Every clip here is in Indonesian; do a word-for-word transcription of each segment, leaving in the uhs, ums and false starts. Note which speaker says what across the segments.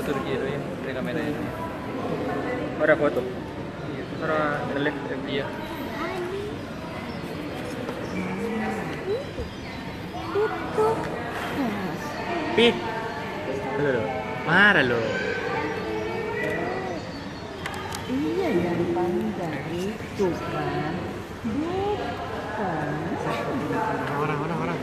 Speaker 1: Turki itu ya, dari kamera ini.
Speaker 2: Ora foto. Ora ngelek.
Speaker 1: Iya.
Speaker 2: Pi. Halo. Marah lo.
Speaker 3: Iya yang panjang itu kan. Bukan.
Speaker 2: Orang orang orang.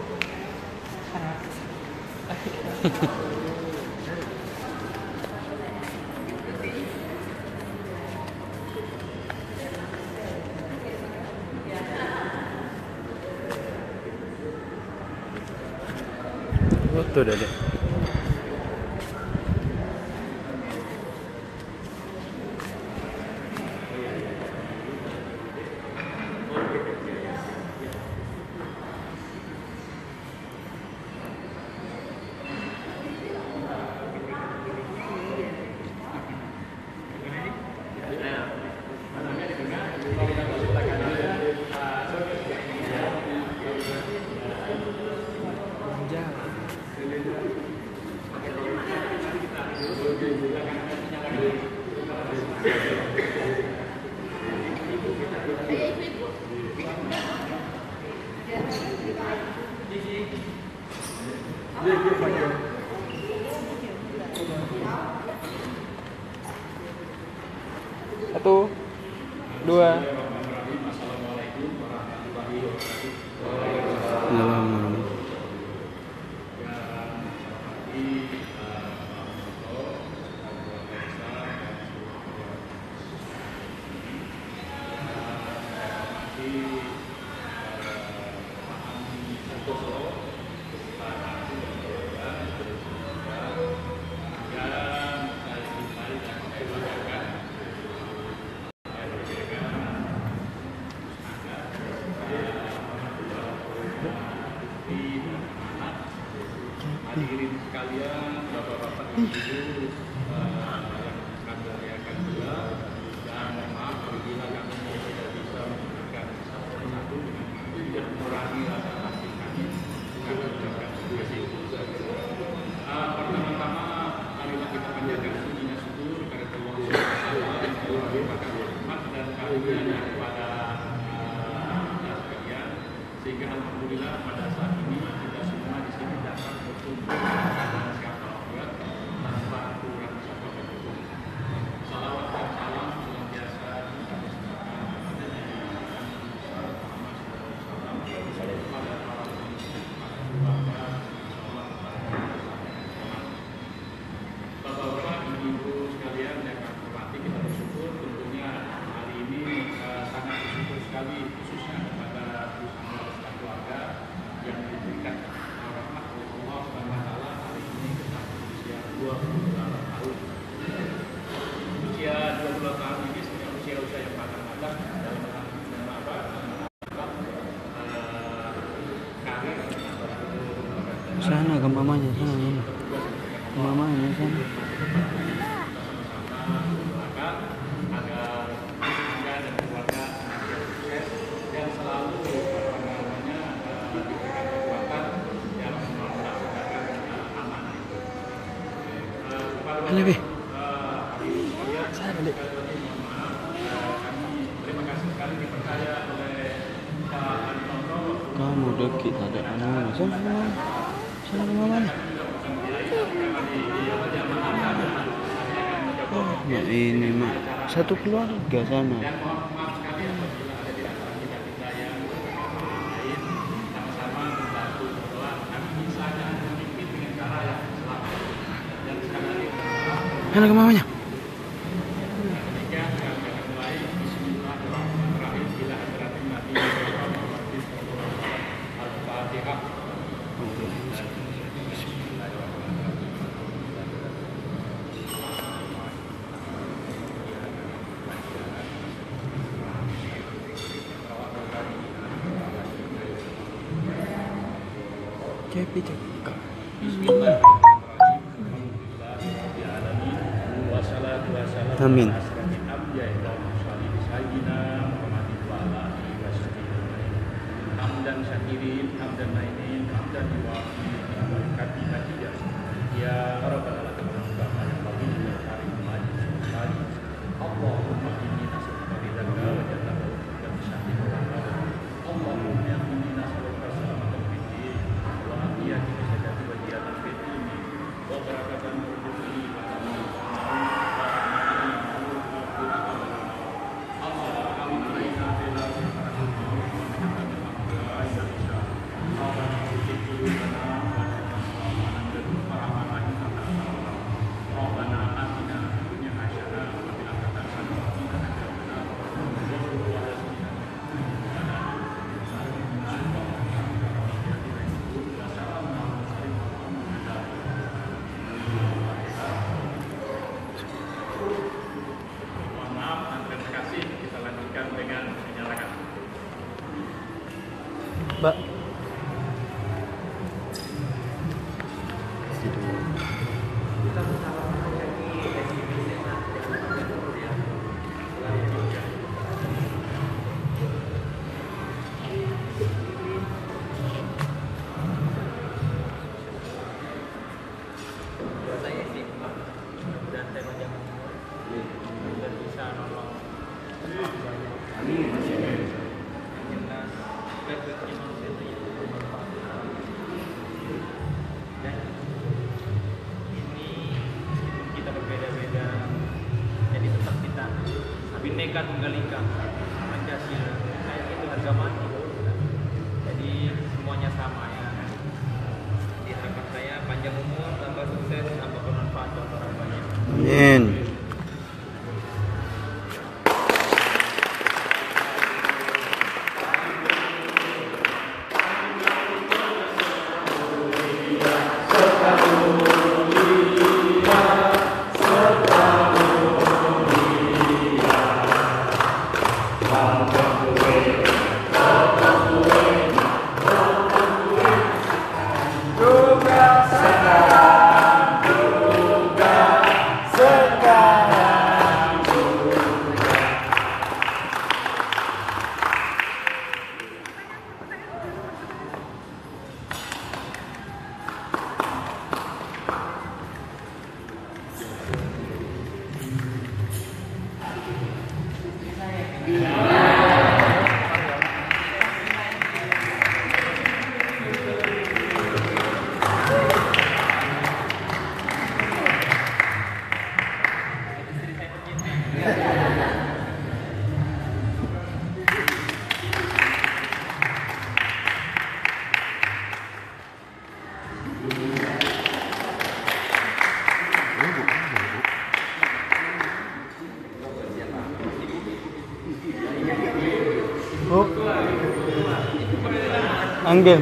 Speaker 2: Foto dah deh.
Speaker 1: Satu, dua.
Speaker 4: Hadirin sekalian, bapak-bapak, ibu-ibu yang kami muliakan juga, dan mohon maaf apabila kami tidak bisa memberikan satu persatu dengan tidak mengurangi rasa kasih kami karena menjaga tugas itu. Pertama-tama, marilah kita panjatkan pujinya syukur kepada Allah Subhanahu wa Ta'ala, melimpahkan rahmat dan karunia kepada kita sekalian, sehingga alhamdulillah pada saat ini kita semua di sini dapat berkumpul dan siapa buat tanpa kurang satu apapun. Salawat dan salam senantiasa kita persembahkan kepada Nabi Muhammad pada para keluarga, bapak-bapak, ibu-ibu sekalian yang kami hormati, kita bersyukur tentunya hari ini uh, sangat bersyukur sekali khususnya kepada keluarga yang diberikan rahmat oleh Allah Subhanahu wa Ta'ala hari ini kita berusia dua puluh delapan tahun. Usia dua puluh delapan tahun ini sebenarnya usia-usia yang matang-matang dalam dalam apa? Uh, karir
Speaker 2: Sana ke mamanya sana mana? Mamanya sana.
Speaker 4: agar anda dan keluarga sukses dan selalu apa namanya diberikan kekuatan yang melaksanakan amanah itu. Kepada
Speaker 2: Lebih.
Speaker 4: saya balik. Kami terima kasih sekali dipercaya oleh Pak Antono.
Speaker 2: Kamu dekit ada anu sana sana mamanya. Oh, mak ini mak satu keluarga sana. Mana ke mamanya? Cepi cekak. Bismillah. Amin.
Speaker 4: Hamdan syakirin, hamdan mainin, hamdan yuwafi, hamdan kabilah ya rabbal alamin.
Speaker 1: Saya simpang dan tema jaman dan bisa nolong jelas perspektif manusia itu yang bermanfaat. Dan ini meskipun kita berbeda-beda, jadi tetap kita Bhinneka Tunggal Ika Pancasila, kayak itu harga mati. Jadi semuanya sama ya. Di harapan saya panjang umur, tambah sukses, tambah bermanfaat buat orang banyak.
Speaker 2: Amin. Oh. Anggil.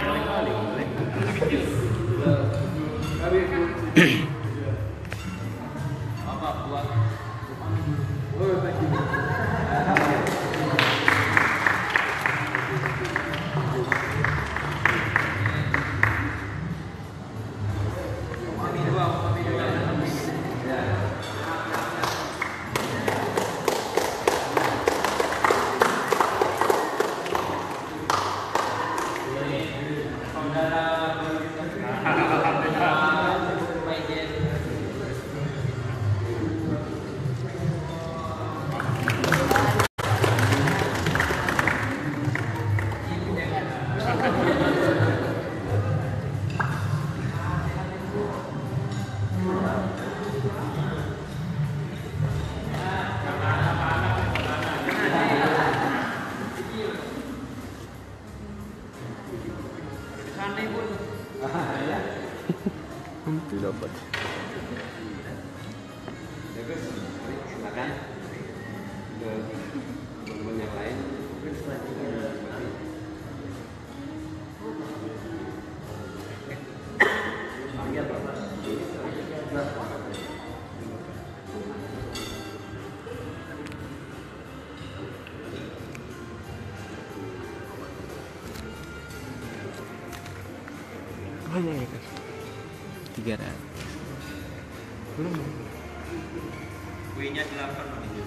Speaker 2: Nanti dapat. Silakan. Teman-teman yang lain.
Speaker 1: Banyak ya guys. Tiga ratus. Belum. Kuenya delapan ini.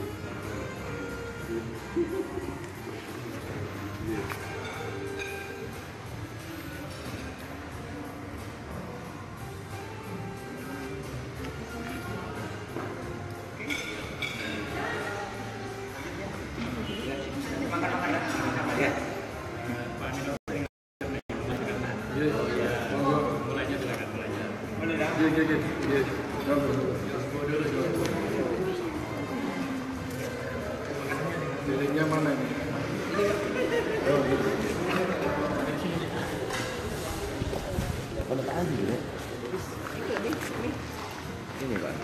Speaker 5: Lilinnya mana ini? Oh, gitu.
Speaker 2: Penataan sih ya. Ini Pak.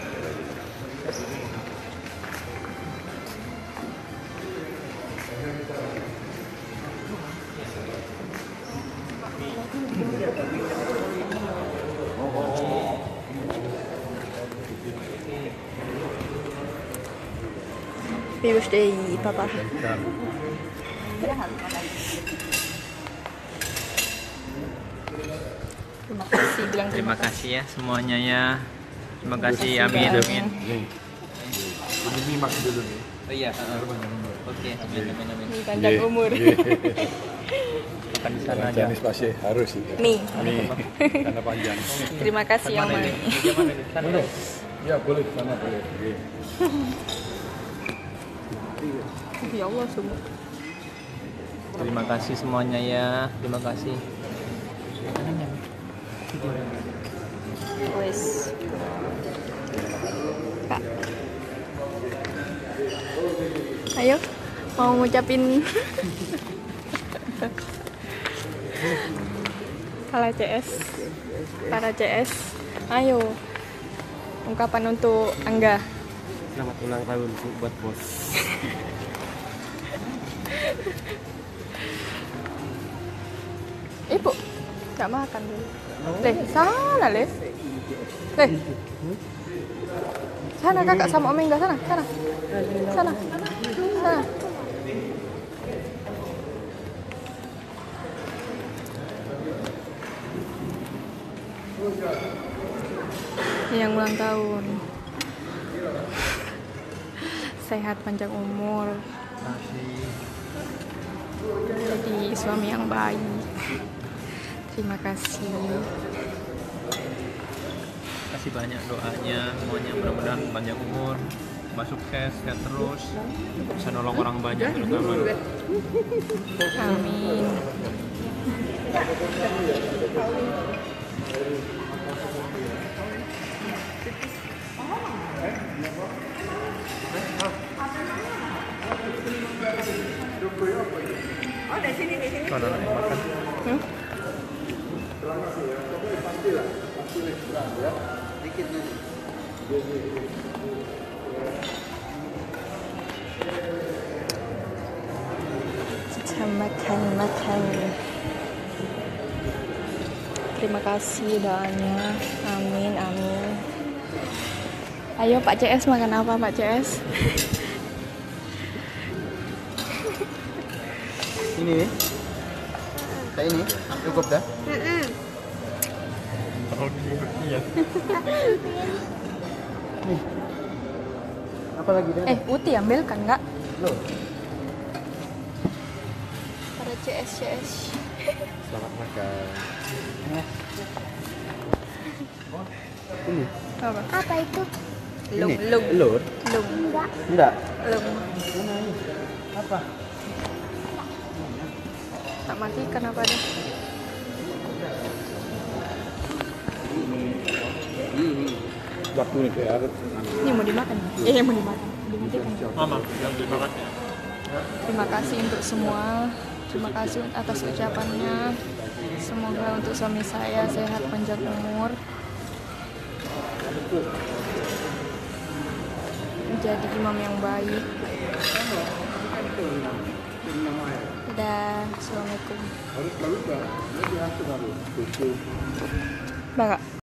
Speaker 6: Happy birthday, Papa. Terima kasih, bilang
Speaker 1: Terima kasih ya semuanya ya. Terima kasih,
Speaker 6: kasih,
Speaker 1: amin
Speaker 6: doanya.
Speaker 1: amin.
Speaker 5: Nih. Ini mimak dulu nih.
Speaker 1: Oh iya, oke, amin amin amin.
Speaker 6: Nih, panjang
Speaker 5: Iya,
Speaker 6: umur.
Speaker 5: iya.
Speaker 1: Makan di sana aja.
Speaker 5: Janis pasti harus itu.
Speaker 6: Nih,
Speaker 5: Nih, karena panjang.
Speaker 6: terima kasih yang
Speaker 1: Mana
Speaker 6: Mami.
Speaker 1: ini? Meja mana ini? Sana deh.
Speaker 5: Ya boleh ke sana boleh. Iya.
Speaker 6: Ya Allah, semua.
Speaker 1: Terima kasih semuanya ya. Terima kasih.
Speaker 6: Wes. Kak. Ayo, mau ngucapin para C S. Para C S. Ayo. Ungkapan untuk Angga.
Speaker 2: Selamat ulang tahun buat bos.
Speaker 6: Ibu, nggak makan dulu. Leh, sana Leh. Leh. Sana kakak sama Om Engga, sana, sana. Sana. Sana. Yang ulang tahun. Sehat panjang umur. Jadi suami yang baik. Terima kasih.
Speaker 1: Kasih banyak doanya semuanya, mudah-mudahan panjang umur, tambah sukses, sehat terus, bisa nolong orang banyak terutama.
Speaker 6: Amin.
Speaker 1: Mana nih makan?
Speaker 6: Hmm? Kita makan makan. Terima kasih doanya. Amin amin. Ayo Pak C S makan apa Pak C S?
Speaker 2: Ini nih. Kayak ini cukup dah. Apa lagi dah?
Speaker 6: Eh Uti ambil kan nggak?
Speaker 2: Loh.
Speaker 6: Para C S C S.
Speaker 2: Selamat makan. Ini.
Speaker 6: Apa?
Speaker 7: Apa itu?
Speaker 6: Lung
Speaker 2: Ini.
Speaker 6: lung
Speaker 2: Telur?
Speaker 6: lung
Speaker 2: Enggak.
Speaker 6: lung.
Speaker 2: Apa?
Speaker 6: Tak matikan apa dah?
Speaker 5: Waktu nih kayak
Speaker 6: Ini mau dimakan? Eh mau dimakan? Dimatikan.
Speaker 1: Mama, yang dimakan.
Speaker 6: Terima kasih untuk semua. Terima kasih atas ucapannya. Semoga untuk suami saya sehat panjang umur. Menjadi imam yang baik. Dadah. Assalamualaikum.
Speaker 5: harus bagus lah. Dia harus harus.
Speaker 6: Bapak.